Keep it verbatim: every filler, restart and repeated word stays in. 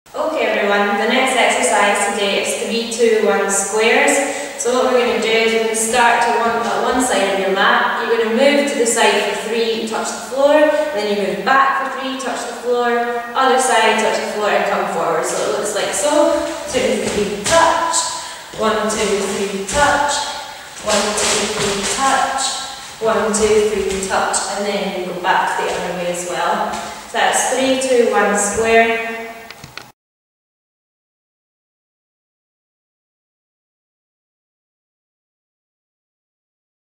Okay everyone, the next exercise today is three, two, one squares. So what we're going to do is we're going to start to one, uh, one side of your mat. You're going to move to the side for three, touch the floor, and then you move back for three, touch the floor, other side, touch the floor, and come forward. So it looks like so. Two, three, touch. One, two, three, touch. One, two, three, touch. One, two, three, touch. And then you go back the other way as well. So that's three, two, one square.